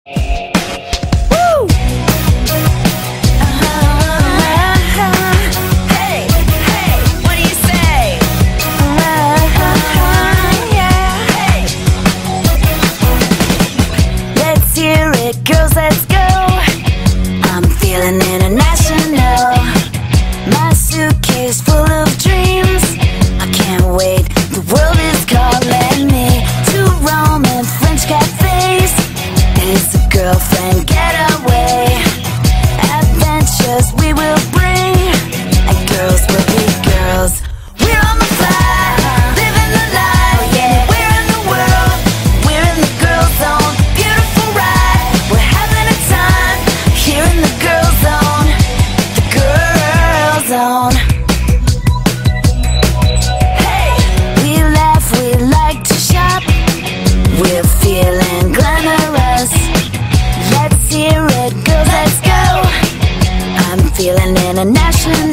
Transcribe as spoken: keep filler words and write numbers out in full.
Girls, let's go. I'm feeling international. My suitcase full of dreams. I can't wait, the world is calling me to Rome and French cafes. It's a girlfriend getaway. Adventures we will bring, and girls will be girls. We're on the fly, living the life. Anywhere in the world, we're in the girl zone. Beautiful ride, we're having a time here in the girl zone. The girl zone. Hey, we laugh, we like to shop. We're feeling glamorous. Let's hear it, girls, let's go. I'm feeling international.